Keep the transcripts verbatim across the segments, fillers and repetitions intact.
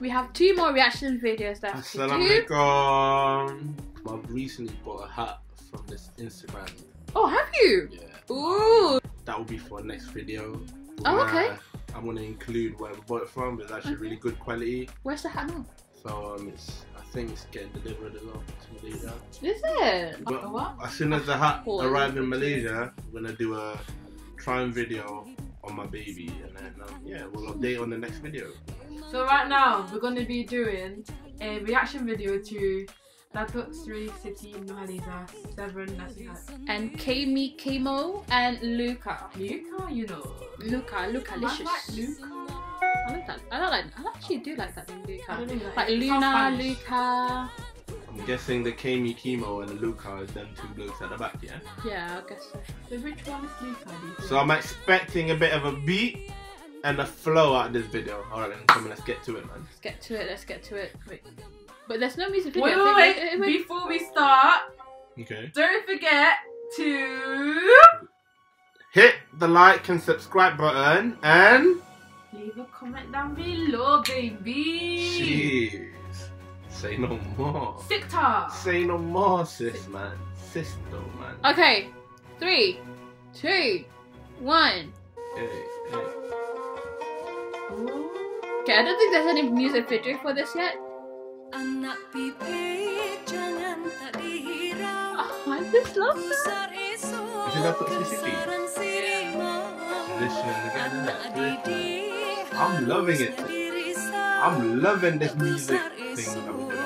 we have two more reaction videos left to do. Assalamualaikum. I've recently bought a hat from this Instagram. Oh, have you? Yeah. Ooh. That will be for our next video. Oh, okay. I'm going to include where we bought it from. It's actually okay. really good quality. Where's the hat now? So um, it's, I think it's getting delivered as well to Malaysia. Is it? But what? As soon as the hat oh, arrives in Malaysia, I'm going to do a trying video on my baby, and then um, yeah, we'll update on the next video. So right now we're going to be doing a reaction video to Dato Sri Siti Nurhaliza seven Nasihat and Kmy Kmo and Luca. Luca, you know. Luca, Luca licious. I like Luca. I like that. I don't like. I actually do like that name, Luca. I don't know, like, like Luna, Luca. I'm guessing the Kmy Kmo and the Luca is them two blokes at the back, yeah? Yeah, I guess so. So which one is Luca? So I'm expecting a bit of a beat and a flow out of this video. Alright then, come on, let's get to it, man. Let's get to it, let's get to it. Wait. But there's no music video. Wait, wait, wait. wait, wait. Before we start, okay. don't forget to hit the like and subscribe button and leave a comment down below, baby. Jeez. Say no more. Sickta. Say no more, sis, man. Sister, man. Okay. Three, two, one. Hey, hey. Okay, I don't think there's any music video for this yet. Anak pipi jangan tak dihirau. Oh, I just love that. Is it Dato Sri Siti? Listening again, isn't it? I'm loving it. I'm loving this music thing that we're doing.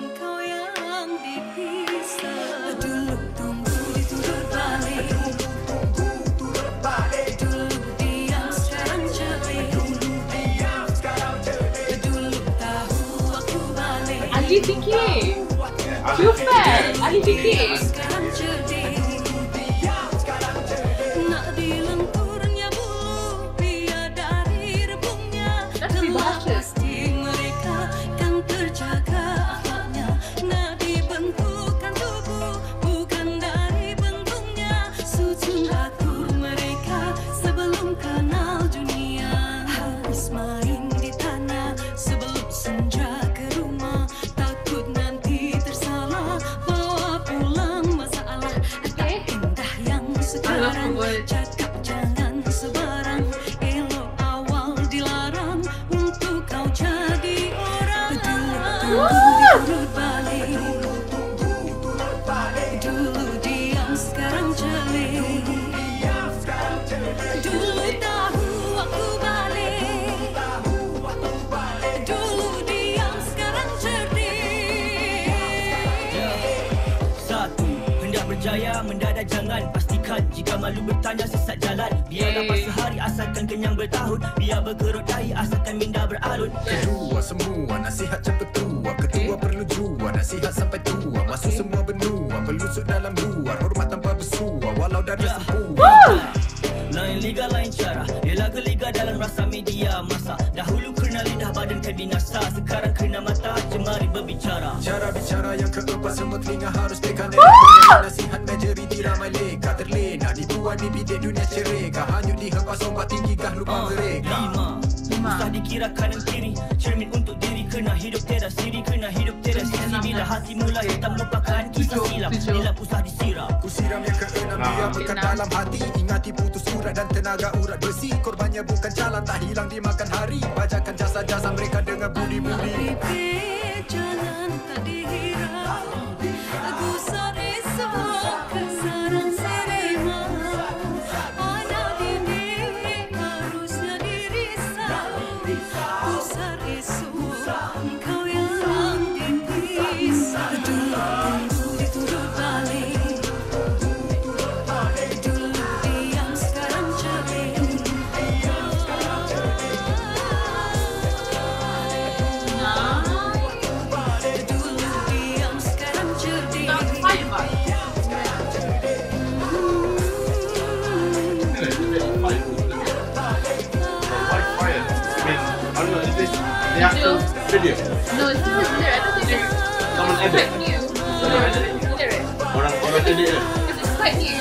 Ahli Fiqir. Too fair. Ahli Fiqir. That's peribahasa. Berjaya mendadak jangan pastikan. Jika malu bertanya sesat jalan. Biar dapat sehari asalkan kenyang bertahun. Biar bergerut dahi asalkan minda beralun. Kedua semua nasihat cepat tua. Ketua perlu jua nasihat sampai tua. Masuk semua benua pelusuk dalam luar. Hormat tanpa bersua walau dari sempurna. Lain liga lain cara. Ialah geliga dalam rasa media masa. Dahulu kena lidah badan kan binasa. Sekarang kena mata jemari berbicara. Cara bicara yang keempat semua telinga harus pekan. Nasihat majoriti ramai leka. Terlena dibuat di bidik dunia cereka. Hanyut dihempas ombak tinggi kah lupa mereka. Lima Usah dikira kanan kiri. Cermin untuk diri. Kena hidup tiada siri. Kena hidup tiada sisi. Bila hati mulai hitam lupakan kisah silam. Bila usah disiram. Kusiram yang keenam dia bekan dalam hati. Ingati putus urat dan tenaga urat besi. Korbannya bukan jalan tak hilang dimakan hari. Bajakan jasa-jasa mereka dengan budi-budi. Jangan tak dihirau. Gusar esok kesaran serema. Anak ini harusnya dirisau. Gusar esok kau yang dipisah. Dulu diturut balik. Dulu diam sekarang celik. The actual video? No, it's not lyric. I don't think it's Someone edit? quite new. Someone edit? Lyric. Orang orang edit it? Because it's quite new.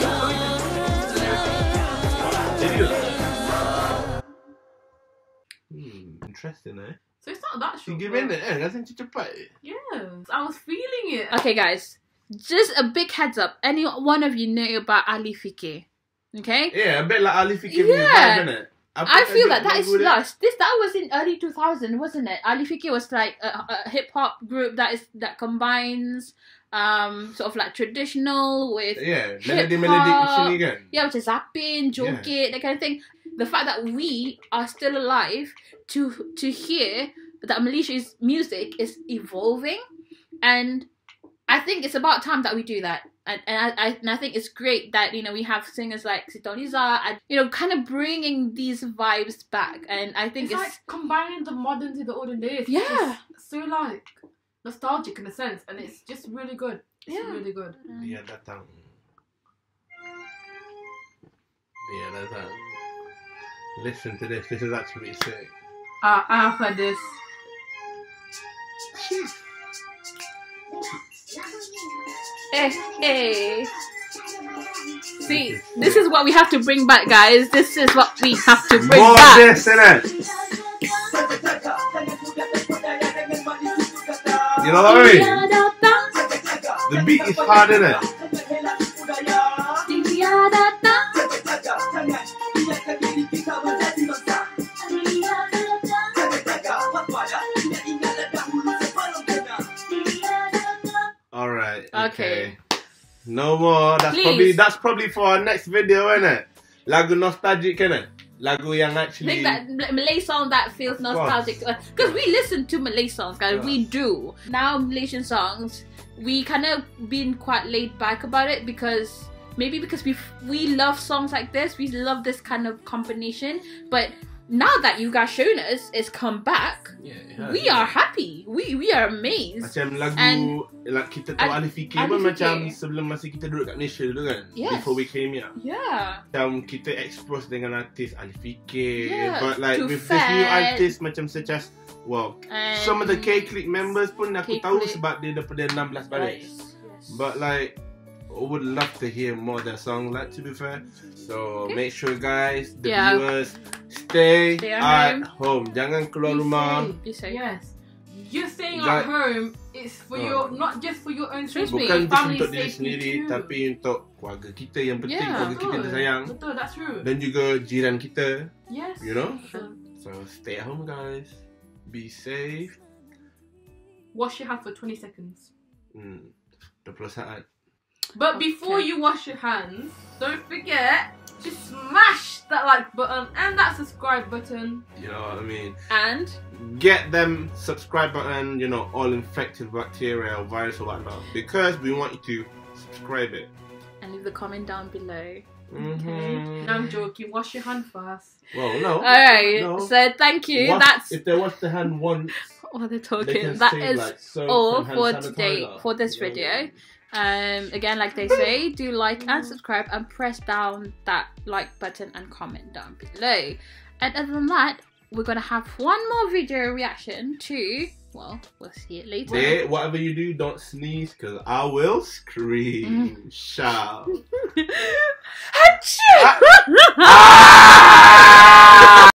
Video? Hmm, interesting, eh? So it's not that short. Tiga but- minit kan? Rasanya cepat. Yes, I was feeling it. Okay, guys, just a big heads up. Any one of you know about Ahli Fiqir? Okay. Yeah, a bit like Ahli Fiqir Yeah. vibe, innit? I feel that that is lagu dia. lost. This that was in early two thousand, wasn't it? Ahli Fiqir was like a, a hip hop group that is that combines um sort of like traditional with Yeah, hip melody melody hop. macam ni kan? Yeah, which is zapin, joget, that kind of thing. The fact that we are still alive to to hear that Malaysia's music is evolving, and I think it's about time that we do that. And, and I, I and I think it's great that, you know, we have singers like Siti Nurhaliza and, you know, kind of bringing these vibes back. And I think It's, it's, like combining the modern to the olden days. Yeah. It's just so like nostalgic in a sense, and it's just really good. It's Yeah. really good. Dia datang. Dia datang. Listen to this. This is actually sick. Uh, I've heard this. eh, eh. See, this is what we have to bring back, guys. This is what we have to bring More back. this, innit? You know what I mean? The beat is hard, innit? Alright, okay. Okay. No more. That's Please. probably that's probably for our next video, innit? Lagu nostalgic, innit? Lagu yang I actually. think that Mal- Malay song that feels nostalgic to us, because we listen to Malay songs, guys. Yeah. We do. Now Malaysian songs, we kind of been quite laid back about it because maybe because we we love songs like this, we love this kind of combination. But now that you guys shown us it's come back, Yeah, yeah, we yeah. are happy. We we are amazed. Macam lagu And- like kita tahu and- Ahli Fiqir Ahli pun Fiqir. macam sebelum masa kita duduk kat Malaysia dulu kan. Yes. Before we came here. Yeah. Macam kita expose dengan artis Ahli Fiqir. Yeah, But like Too with this new Fat. artist macam such as, well, And some of the K-Click members pun aku tahu K-Click. sebab dia daripada enam belas baris. Yes, yes. But like, I would love to hear more of their song, like, to be fair. So Okay. make sure guys, the Yeah. viewers, stay, Stay at at home. Jangan keluar Be rumah. safe. Be safe. Yes. You staying Like- at home, it's for Oh. your, not just for your own Trust safety, me. Bukan just family untuk diri safety sendiri, too. tapi untuk keluarga kita yang penting, Yeah, keluarga kita Betul. yang sayang. Betul, that's true. Dan juga jiran kita. Yes. You know? Betul. So stay at home guys. Be safe. Wash your hands for twenty seconds. Hmm. dua puluh saat. But before Okay. you wash your hands, don't forget to smash that like button and that subscribe button. You know what I mean? And Get them subscribe button, you know, all infected bacteria or virus or whatnot. Because we want you to subscribe it. and leave the comment down below. Mm-hmm. No, I'm joking. Wash your hand first. Well, no. Alright, No. so thank you. Wash- That's if they wash the hand once, what they're they talking. can That save, is like, soap all and hand for sanitizer. today for this You know? video. Um, again, like they say, do like and subscribe and press down that like button and comment down below. And other than that, we're gonna have one more video reaction to, well, we'll see it later. There, whatever you do, don't sneeze, because I will scream. Shout. Achoo! Ah!